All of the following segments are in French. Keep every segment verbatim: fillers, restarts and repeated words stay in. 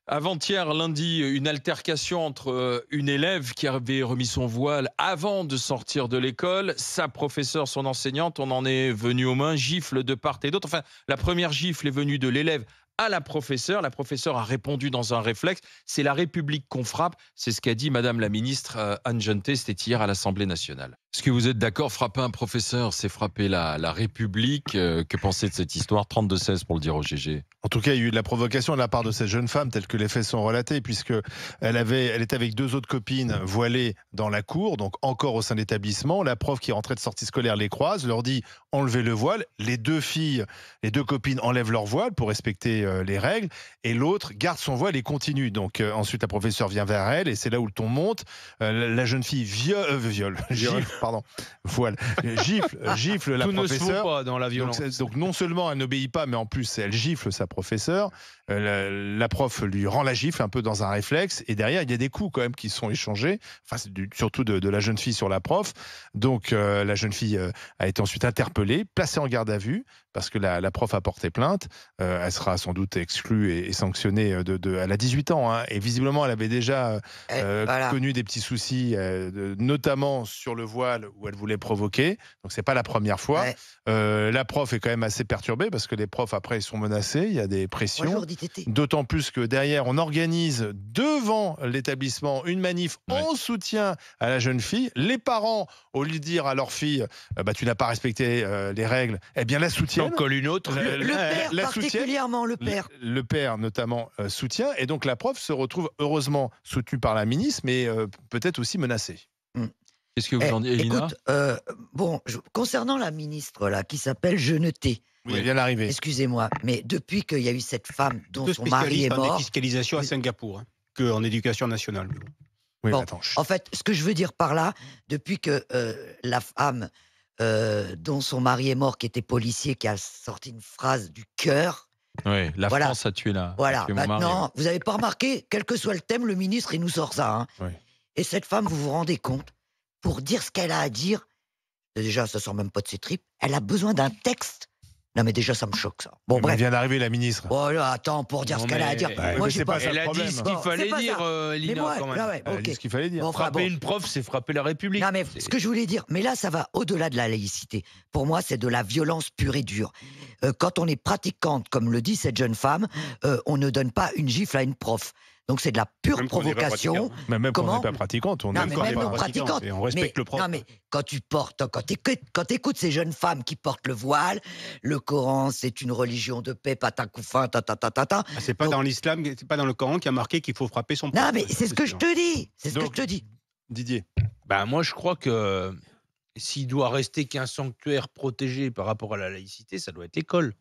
Avant-hier, lundi, une altercation entre euh, une élève qui avait remis son voile avant de sortir de l'école, sa professeure, son enseignante, on en est venu aux mains, gifles de part et d'autre. Enfin, la première gifle est venue de l'élève à la professeure. La professeure a répondu dans un réflexe. C'est la République qu'on frappe. C'est ce qu'a dit Madame la ministre euh, Anne Genetet. C'était hier à l'Assemblée nationale. Est-ce que vous êtes d'accord? Frapper un professeur, c'est frapper la, la République. Euh, que penser de cette histoire? trente-deux seize pour le dire au G G. En tout cas, il y a eu de la provocation de la part de cette jeune femme, telle que les faits sont relatés, puisque elle avait, elle était avec deux autres copines voilées dans la cour, donc encore au sein de l'établissement. La prof qui rentrait de sortie scolaire les croise, leur dit enlevez le voile. Les deux filles, les deux copines enlèvent leur voile pour respecter euh, les règles, et l'autre garde son voile et continue. Donc euh, ensuite, la professeure vient vers elle, et c'est là où le ton monte. Euh, la, la jeune fille viole, euh, viole, gifle, pardon, voile, gifle, gifle la Tout professeure. ne se vaut pas dans la violence. Donc, donc non seulement elle n'obéit pas, mais en plus elle gifle sa professeure. Euh, la, la prof lui rend la gifle un peu dans un réflexe, et derrière il y a des coups quand même qui sont échangés, enfin c'est du, surtout de, de la jeune fille sur la prof. Donc euh, la jeune fille euh, a été ensuite interpellée, placée en garde à vue parce que la, la prof a porté plainte. Euh, elle sera sans doute exclue et, et sanctionnée de, de, elle a dix-huit ans, hein, et visiblement elle avait déjà euh, voilà. connu des petits soucis, euh, de, notamment sur le voile où elle voulait provoquer. Donc c'est pas la première fois. Ouais. Euh, la prof est quand même assez perturbée parce que les profs après ils sont menacés, il y a des pressions. D'autant plus que derrière, on organise devant l'établissement une manif ouais. en soutien à la jeune fille. Les parents, au lieu de dire à leur fille euh, bah, tu n'as pas respecté euh, les règles, eh bien la soutiennent. T'en colle une autre. Le, le père, la particulièrement le père. Le, le père, notamment, euh, soutient. Et donc la prof se retrouve heureusement soutenue par la ministre, mais euh, peut-être aussi menacée. Hum. Qu'est-ce que vous eh, en dites, Elina? Écoute, euh, bon, je, concernant la ministre là, qui s'appelle Genetet. Oui, elle vient d'arriver. Excusez-moi, mais depuis qu'il y a eu cette femme dont son mari est mort... en défiscalisation à Singapour, hein, qu'en éducation nationale. Oui, bon, attends. En fait, ce que je veux dire par là, depuis que euh, la femme euh, dont son mari est mort, qui était policier, qui a sorti une phrase du cœur... Oui, la voilà. France a tué la... Voilà, tué maintenant, vous n'avez pas remarqué, quel que soit le thème, le ministre, il nous sort ça. Hein. Oui. Et cette femme, vous vous rendez compte, pour dire ce qu'elle a à dire, déjà, ça sort même pas de ses tripes, elle a besoin d'un texte. Non mais déjà ça me choque ça. Bon mais bref. Elle vient d'arriver la ministre. Oh là, attends, pour dire non, ce qu'elle a à dire. Bah, moi j'ai pas. Elle a dit ce qu'il fallait bon, dire, euh, Lina. moi, quand même. là, ouais, Elle a okay. dit ce qu'il fallait dire. Bon, frapper bon. une prof, c'est frapper la République. Non mais ce que je voulais dire, mais là ça va au-delà de la laïcité. Pour moi, c'est de la violence pure et dure. Euh, quand on est pratiquante, comme le dit cette jeune femme, euh, on ne donne pas une gifle à une prof. Donc c'est de la pure même provocation. Mais même quand on Comment n'est pas pratiquante, on non, est mais même non pratiquante. Et on respecte mais, le prof. Non mais quand tu portes, quand t'écoutes, quand t'écoutes ces jeunes femmes qui portent le voile, le Coran c'est une religion de paix, patacoufin, ta ta ta ta ta. Ah, c'est pas Donc, dans l'islam, c'est pas dans le Coran qui a marqué qu'il faut frapper son prof. Non mais c'est ce que je te dis, c'est ce que je te dis. Didier. Ben moi je crois que s'il doit rester qu'un sanctuaire protégé par rapport à la laïcité, ça doit être l'école.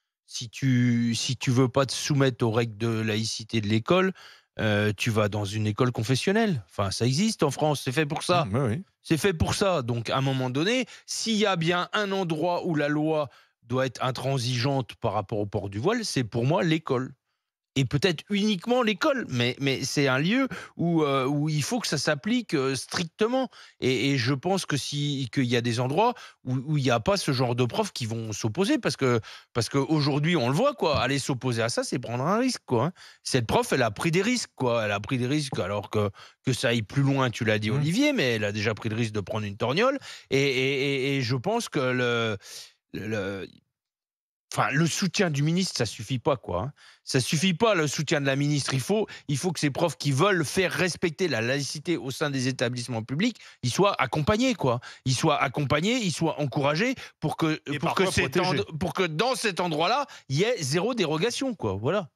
Si tu si tu veux pas te soumettre aux règles de laïcité de l'école, euh, tu vas dans une école confessionnelle. Enfin, ça existe en France, c'est fait pour ça. Mmh, oui. C'est fait pour ça. Donc, à un moment donné, s'il y a bien un endroit où la loi doit être intransigeante par rapport au port du voile, c'est pour moi l'école. Et peut-être uniquement l'école, mais, mais c'est un lieu où, euh, où il faut que ça s'applique euh, strictement. Et, et je pense que si, qu'il y a des endroits où, où il n'y a pas ce genre de profs qui vont s'opposer, parce que parce qu'aujourd'hui, on le voit, quoi. Aller s'opposer à ça, c'est prendre un risque, quoi. Hein. Cette prof, elle a pris des risques, quoi. Elle a pris des risques, alors que, que ça aille plus loin, tu l'as dit, mmh. Olivier, mais elle a déjà pris le risque de prendre une torgnole. Et, et, et, et je pense que le... le, le Enfin, le soutien du ministre, ça suffit pas, quoi. Hein. Ça suffit pas, le soutien de la ministre. Il faut, il faut que ces profs qui veulent faire respecter la laïcité au sein des établissements publics, ils soient accompagnés, quoi. Ils soient accompagnés, ils soient encouragés pour que, pour que, cet end, pour que dans cet endroit-là, il y ait zéro dérogation, quoi. Voilà.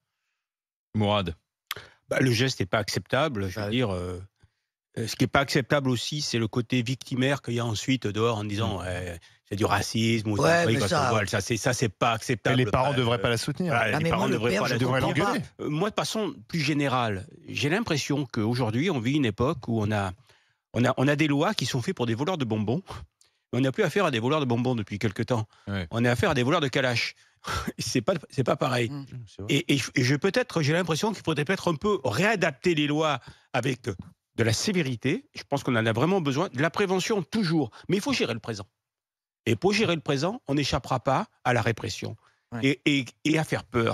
Mourad. Bah, le geste n'est pas acceptable. Je veux ah, dire, euh, ce qui n'est pas acceptable aussi, c'est le côté victimaire qu'il y a ensuite dehors en disant. Mmh. Euh, c'est du racisme ou ouais, truc, ça... Voile. ça c'est ça c'est pas acceptable. Et les parents ne devraient pas la soutenir. Voilà, non, les mais parents moi, ne devraient pas la soutenir. Euh, moi, de façon plus générale, j'ai l'impression qu'aujourd'hui, on vit une époque où on a on a on a des lois qui sont faites pour des voleurs de bonbons. Mais on n'a plus affaire à des voleurs de bonbons depuis quelque temps. Ouais. On a affaire à des voleurs de calache. c'est pas c'est pas pareil. Mmh. Et, et, et je peut-être j'ai l'impression qu'il faudrait peut-être un peu réadapter les lois avec de la sévérité. Je pense qu'on en a vraiment besoin. De la prévention toujours, mais il faut gérer le présent. Et pour gérer le présent, on n'échappera pas à la répression ouais. et, et, et à faire peur.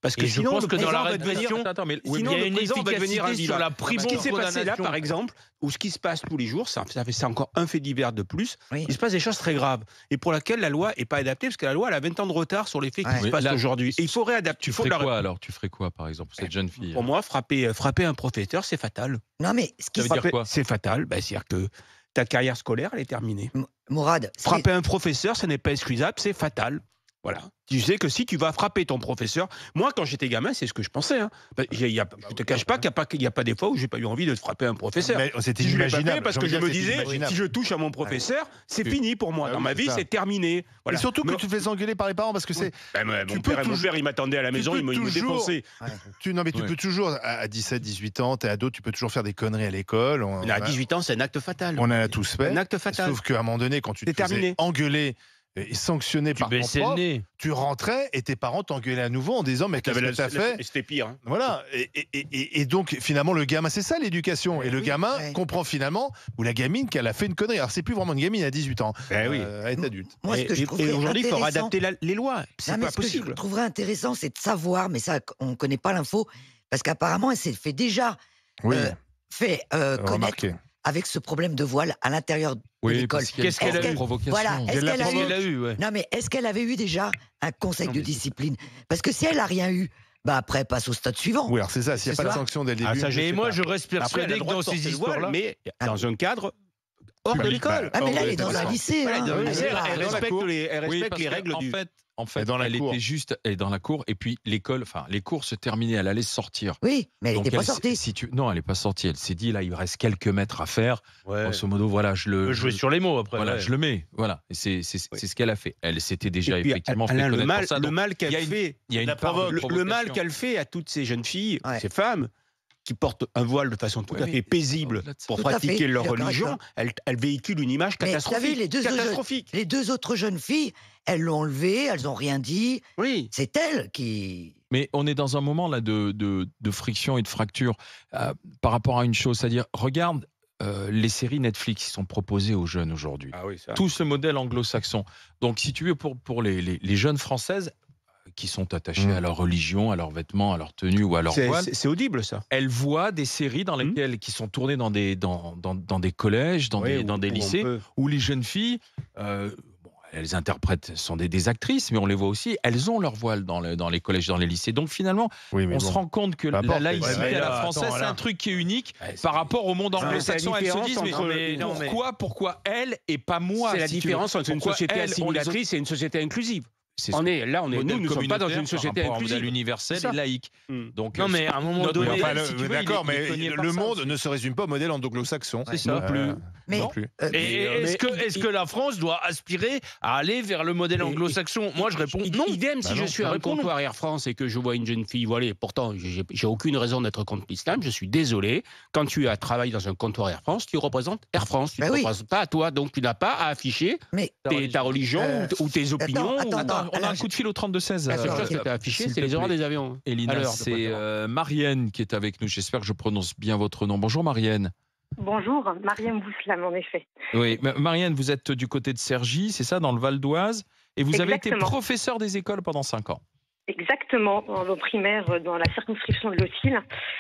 Parce que Et je sinon, pense le que dans président la va devenir- répression, Attends, attends, mais oui, sinon, il y a le une président va devenir un efficacité sur vilain. la prime Ce qui en s'est passé là, condamnation. par exemple, ou ce qui se passe tous les jours, ça, ça fait c'est encore un fait divers de plus. Oui. Il se passe des choses très graves et pour laquelle la loi est pas adaptée parce que la loi elle a vingt ans de retard sur les faits qui Ouais. se Oui, passent là, aujourd'hui. Et il faut réadapter. Tu il faut ferais de la- quoi alors Tu ferais quoi par exemple pour cette jeune fille Pour moi, frapper, euh, frapper un professeur, c'est fatal. Non, mais ce qui Ça veut se- dire Frapper- quoi C'est fatal. Ben, c'est-à-dire que ta carrière scolaire, elle est terminée. M- Mourad, ce qui- Frapper un professeur, ce n'est pas excusable, c'est fatal. Voilà. Tu sais que si tu vas frapper ton professeur, moi quand j'étais gamin, c'est ce que je pensais. Hein. Ben, il y a- il y a- je te cache pas qu'il n'y a, pas- qu'il y a pas des fois où j'ai pas eu envie de frapper un professeur. Mais C'était Si je l'ai pas fait, imaginable. parce J'ai que envie je de me dire, c'est disais, imaginable. si je touche à mon professeur, c'est Oui. fini pour moi. Ah Dans oui, ma c'est vie, ça. c'est terminé. Voilà. Et surtout que Mais- tu te fais engueuler par les parents parce que c'est. Ben, ouais, tu mon peux père et mon toujours- père, ils m'attendaient à la tu maison, peux ils me, ils me toujours- défonçaient. Tu, non, mais tu Ouais. peux toujours, à à dix-sept, dix-huit ans, t'es ado, tu peux toujours faire des conneries à l'école. On, Mais à on a- dix-huit ans, c'est un acte fatal. on en a tous fait. Un acte fatal. Sauf qu'à un moment donné, quand tu te C'est terminé. faisais engueuler et sanctionner Tu par ton baissais le prof, nez. tu rentrais et tes parents t'engueulaient à nouveau en disant mais qu'est-ce T'avais que la- t'as la- fait? C'était pire. hein. Voilà. Et, et- et- et donc finalement le gamin, c'est ça l'éducation. Et le oui, gamin ouais. comprend finalement, ou la gamine, qu'elle a fait une connerie. Alors c'est plus vraiment une gamine à dix-huit ans. Ben oui. Euh, elle est adulte. moi, ce Et, que je et- et trouverais aujourd'hui, il faut intéressant- adapter la- les lois. C'est Non, mais pas ce que je possible. trouverais intéressant, c'est de savoir, mais ça, on ne connaît pas l'info, parce qu'apparemment, elle s'est fait déjà Oui. euh, fait euh, connaître Remarquez. avec ce problème de voile à l'intérieur de Oui, l'école. parce qu'il y a Qu'est-ce qu'elle une a sorte de eu provocation. Voilà, est-ce Elle l'a qu'elle a provoqué. eu Elle a eu, ouais. Non, mais est-ce qu'elle avait eu déjà un conseil Non, de mais c'est- discipline? Parce que si elle n'a rien eu, bah après, elle passe au stade suivant. Oui, alors c'est ça. S'il n'y a C'est pas de ça. sanction dès le Ah, début. ça, je Mais sais moi, pas. je reste Après, elle a persuadé le que droit de dans ces porter le voile, histoires-là, mais Ah. dans un cadre hors de Public, l'école. bah, Ah, mais là, Oh, elle est dans d'accord. un lycée. Voilà, hein. dans le Elle lycée, est pas- elle dans la respecte cour. les, elle Oui, respecte parce les que, règles en du. fait, en fait, Et dans la elle cour. était juste, elle est dans la cour, et puis l'école, enfin, les cours se terminaient, elle allait sortir. Oui, mais elle Donc, n'était pas elle s'est- sortie. si tu... Non, elle n'est pas sortie. Elle s'est dit, là, il me reste quelques mètres à faire. ouais. Grosso modo, voilà, je On le. peut jouer je- sur les mots après. Voilà, ouais. je le mets. Voilà. Et c'est c'est Oui. c'est ce qu'elle a fait. Elle s'était déjà Et puis, effectivement Alain, fait le connaître mal, pour ça. le Donc, mal il y qu'elle a une- fait, il y a une la part de provoque. le, le mal provocation. qu'elle fait à toutes ces jeunes filles, Ouais. ces femmes qui portent un voile de façon tout Oui, à oui. fait paisible Au-delà de ça. pour Tout à fait, pratiquer je suis leur d'accord avec religion, toi. elles, elles véhiculent une image Mais t'as catastrophique. vu, les deux autres- catastrophique. Les deux autres jeunes filles, elles l'ont enlevé, elles n'ont rien dit. Oui. C'est elle qui. Mais on est dans un moment là de, de, de friction et de fracture euh, par rapport à une chose, c'est-à-dire, regarde euh, les séries Netflix qui sont proposées aux jeunes aujourd'hui. Ah oui, ça. Tout ce modèle anglo-saxon. Donc, si tu veux, pour, pour les, les, les jeunes françaises euh, qui sont attachées Mm. à leur religion, à leurs vêtements, à leur tenue ou à leur C'est- voile, C'est c'est audible, ça. elles voient des séries dans Mm. lesquelles qui sont tournées dans des, dans, dans, dans des collèges, dans Oui, des, dans où- des où on lycées, peut- où les jeunes filles, euh, bon, elles interprètent, sont des, des actrices, mais on les voit aussi, elles ont leur voile dans, le- dans les collèges, dans les lycées. Donc finalement, Oui, mais on bon. se rend compte que Peu la importe, laïcité ouais, mais à la là, française, attends, c'est là. un truc qui est unique Ouais, c'est- par rapport au monde c'est la anglo-saxon. Elles se différence disent, mais, entre- mais non, mais- pourquoi, pourquoi elle et pas moi C'est la si tu veux différence entre une Pourquoi société elles, on les assimilatrice et une société inclusive. C'est ce On est là, on est, modèle nous, nous ne sommes pas dans communautaire une société par rapport à un inclusive. modèle universel C'est ça. et laïque. Hmm. Donc, Non, euh, mais à un moment notre donné, Oui, modèle, enfin, si le- tu veux, il est- D'accord, il est mais cogné par le ça monde aussi. ne se résume pas au modèle anglo-saxon. C'est ça. Euh, Non plus. Mais Non plus. euh, Et est-ce que, est-ce que la France doit aspirer à aller vers le modèle Et- anglo-saxon? Moi, je réponds I- non. Idem, Bah si je non, suis je à un réponds non. comptoir Air France et que je vois une jeune fille voilée, pourtant j'ai j'ai aucune raison d'être contre l'islam, je suis désolé. Quand tu as travaillé dans un comptoir Air France, tu représentes Air France, tu ne Bah oui. représentes pas à toi, donc tu n'as pas à afficher mais tes- ta religion Euh, ou, ou tes opinions. attends, ou- attends. On a un Alors, coup de fil au trente-deux seize. La seule euh, chose que tu as affiché, s'il c'est te les horaires plaît. des avions. À Elina, l'heure, de c'est préférence. euh, Marianne qui est avec nous. J'espère que je prononce bien votre nom. Bonjour Marianne. Bonjour, Mariam Bouslam, en effet. Oui, Ma- Marianne, vous êtes du côté de Cergy, c'est ça, dans le Val d'Oise, et vous avez été Exactement. professeur des écoles pendant cinq ans. Exactement, en en primaire, euh, dans la circonscription de Lotil.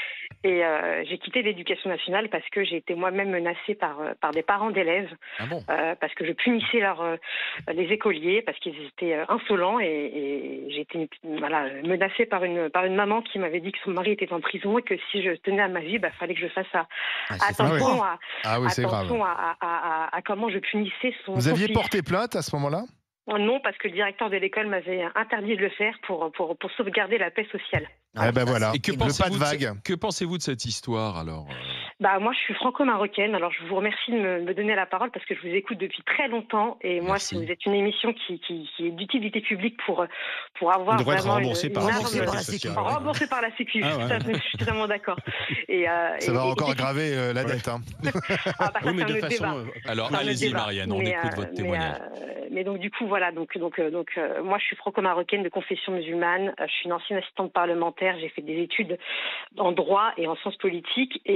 Et euh, j'ai quitté l'éducation nationale parce que j'ai été moi-même menacée par, euh, par des parents d'élèves, Ah bon euh, parce que je punissais leur, euh, les écoliers, parce qu'ils étaient euh, insolents. Et, et j'ai été voilà, menacée par une, par une maman qui m'avait dit que son mari était en prison et que si je tenais à ma vie, il bah, fallait que je fasse à, ah, c'est attention, flippant. à, Ah oui, c'est grave. attention à, à, à- à comment je punissais son Vous son aviez fils. porté plainte à ce moment-là? Non, parce que le directeur de l'école m'avait interdit de le faire pour, pour, pour sauvegarder la paix sociale. Ah, Eh ben ça, voilà. Et que Le pas pensez-vous de de, vague. ce- que pensez-vous de cette histoire alors euh Bah, moi, je suis franco-marocaine, alors je vous remercie de me, me donner la parole parce que je vous écoute depuis très longtemps. Et moi, Merci. si vous êtes une émission qui, qui, qui est d'utilité publique pour, pour avoir Il devrait être vraiment remboursé une, par une la arme- Remboursé par la sécurité Sécu. sociale. Remboursé par la Sécu, Ah ouais. tout à fait, je suis totalement d'accord. Et, euh, Ça et- va et- encore et- aggraver euh, la Ouais. dette. hein. Ah, bah, ça, Oui, mais c'est un de autre façon. débat. euh, Alors C'est un autre allez-y débat. Marianne, on Mais, écoute euh, votre mais, témoignage. euh, mais donc du coup voilà, donc donc euh, donc euh, moi je suis franco-marocaine de confession musulmane. Euh, je suis une ancienne assistante parlementaire. J'ai fait des études en droit et en sciences politiques et, euh,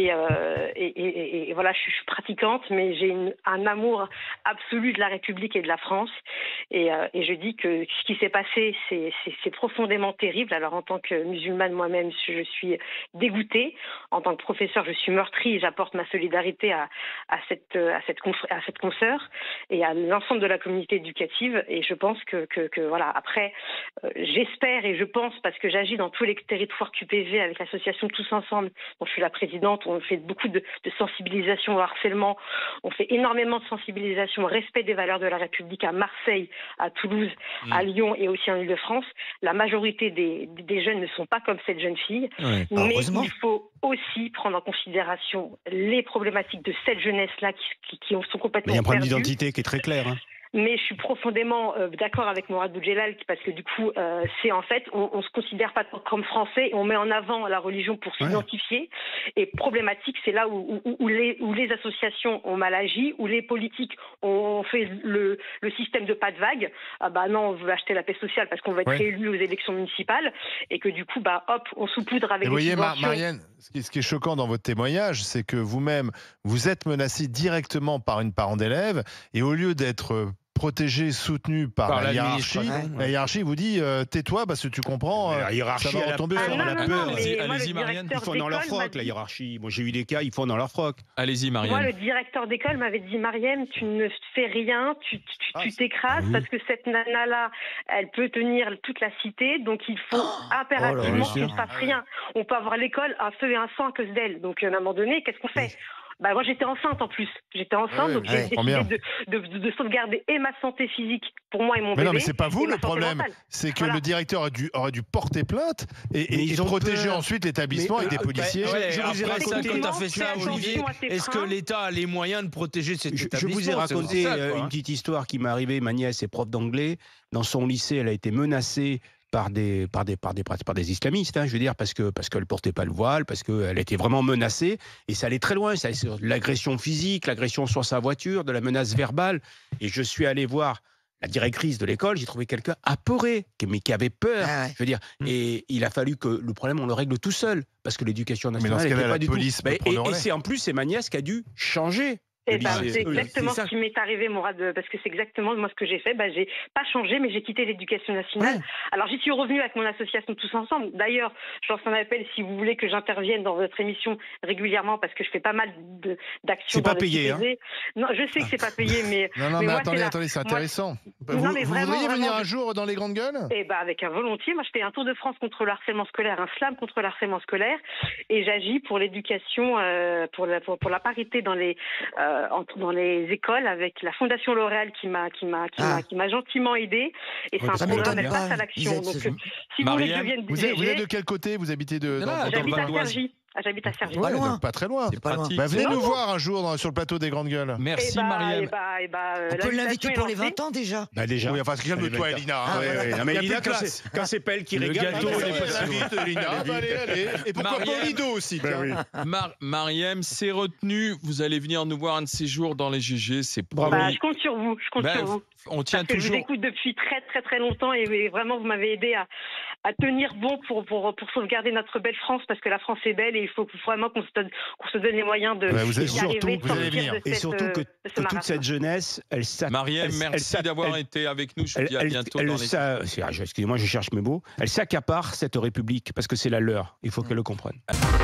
euh, et, et, et voilà, je suis, je suis pratiquante, mais j'ai une, un amour absolu de la République et de la France. Et, euh, et je dis que ce qui s'est passé, c'est, c'est, c'est profondément terrible. Alors en tant que musulmane moi-même, je suis dégoûtée. En tant que professeur, je suis meurtrie et j'apporte ma solidarité à, à cette à cette à cette consoeur et à l'ensemble de la communauté éducative. Et je pense que que, que voilà. Après, euh, j'espère et je pense, parce que j'agis dans tous les territoires Q P V avec l'association Tous Ensemble, dont je suis la présidente. On fait beaucoup de, de sensibilisation au harcèlement. On fait énormément de sensibilisation au respect des valeurs de la République à Marseille, à Toulouse, mmh. à Lyon et aussi en Île-de-France. La majorité des, des jeunes ne sont pas comme cette jeune fille, ouais. mais il faut aussi prendre en considération les problématiques de cette jeunesse-là qui, qui, qui sont complètement mais il y a un problème perdues. d'identité qui est très clair. Hein. Mais je suis profondément euh, d'accord avec Mourad Boudjelal parce que du coup, euh, c'est en fait, on, on se considère pas comme français et on met en avant la religion pour s'identifier. Ouais. Et problématique, c'est là où, où, où, les, où les associations ont mal agi, où les politiques ont fait le, le système de pas de vague. Ah bah non, on veut acheter la paix sociale parce qu'on va être ouais. réélu aux élections municipales et que du coup, bah hop, on saupoudre avec. Et des vous voyez, subventions. Marianne, ce qui, est, ce qui est choquant dans votre témoignage, c'est que vous-même, vous êtes menacée directement par une parent d'élève et au lieu d'être protégé, soutenu par, par la, la hiérarchie. Ouais. La hiérarchie vous dit euh, tais-toi parce que tu comprends. Euh, la hiérarchie, ça va retomber sur la peur. Allez-y, Marianne. Ils font dans leur froc, la hiérarchie. Moi, j'ai eu des cas, ils font dans leur froc. Allez-y, Marianne. Moi, le directeur d'école m'avait dit Marianne, tu ne fais rien, tu, tu, ah, tu t'écrases oui. parce que cette nana-là, elle peut tenir toute la cité, donc il faut oh, impérativement oh qu'elle ne fasse rien. On peut avoir l'école un feu et un sang à cause d'elle. Donc, à un moment donné, qu'est-ce qu'on fait? Bah moi j'étais enceinte en plus, j'étais enceinte, ouais, donc ouais, j'ai décidé de, de, de sauvegarder et ma santé physique pour moi et mon mais bébé. Non mais c'est pas vous le problème, c'est que voilà. le directeur aurait dû, aurait dû porter plainte et, et, et protéger peur. ensuite l'établissement avec des policiers. Bah, ouais, je vous ai raconté quand tu as fait ça, Olivier, est-ce que l'État a les moyens de protéger cet je, établissement? Je vous ai raconté ça, une petite histoire qui m'est arrivée. Ma nièce est prof d'anglais, dans son lycée elle a été menacée par des, par des, par des, par des islamistes, hein, je veux dire, parce que parce qu'elle portait pas le voile, parce qu'elle était vraiment menacée, et ça allait très loin, ça allait sur l'agression physique, l'agression sur sa voiture, de la menace verbale, et je suis allé voir la directrice de l'école, j'ai trouvé quelqu'un apeuré, mais qui avait peur, ah ouais. je veux dire, mmh. et il a fallu que le problème, on le règle tout seul, parce que l'éducation nationale n'était pas du tout... Mais, et, et c'est en plus, c'est ma nièce qui a dû changer. Eh ben, c'est exactement ce qui m'est arrivé, Mourad, parce que c'est exactement moi ce que j'ai fait. Ben, j'ai pas changé, mais j'ai quitté l'éducation nationale. Ouais. Alors j'y suis revenue avec mon association Tous Ensemble. D'ailleurs, je lance un appel si vous voulez que j'intervienne dans votre émission régulièrement, parce que je fais pas mal de, d'actions. C'est pas payé, hein. Non, je sais que c'est pas payé, mais non, non, mais, mais moi, attendez, c'est attendez, c'est intéressant. Moi... Vous, non, mais vous vraiment, voudriez venir vraiment, un jour dans les grandes gueules? Eh ben, avec un volontiers. Moi, je fais un tour de France contre le harcèlement scolaire, un slam contre le harcèlement scolaire, et j'agis pour l'éducation, euh, pour, la, pour, pour la parité dans les, euh, entre, dans les écoles avec la Fondation L'Oréal qui m'a qui m'a qui, ah. m'a, qui m'a gentiment aidé et c'est ouais, un programme de passe à l'action. Donc, euh, si vous voulez que je vienne vous, êtes, vous êtes de quel côté? Vous habitez de, non, dans, dans, j'habite dans à Cergy. Ah, j'habite à Cergy. Pas, loin. pas très loin. C'est pratique. Bah, venez nous voir un jour dans, sur le plateau des Grandes Gueules. Merci, et bah, Marianne. Et bah, et bah, On peut l'inviter pour les vingt ans déjà. Bah déjà. Oui, enfin, calme-toi, Elina. Ah, ouais, ouais. Non, mais Elina, quand c'est, quand c'est pas elle qui le régale, gâteau, elle est pas Elina. Allez, allez. Et pourquoi pas Lido aussi? Mar- Mariam, c'est retenu. Vous allez venir nous voir un de ces jours dans les G G. C'est promis. Bah, je compte sur vous. Je compte bah, sur vous. On tient Parce toujours. Que je vous écoute depuis très très très longtemps et vraiment vous m'avez aidé à, à tenir bon pour, pour pour sauvegarder notre belle France, parce que la France est belle et il faut vraiment qu'on se donne qu'on se donne les moyens de ouais, vous d'y surtout, arriver, de vous allez venir. de et cette, surtout que, que toute cette jeunesse, elle s'ac... Mariam, merci elle, d'avoir elle, été avec nous. Je vous dis à bientôt. Elle, dans elle, les... Excusez-moi, je cherche mes mots. Elle s'accapare cette République parce que c'est la leur. Il faut qu'elle le comprenne.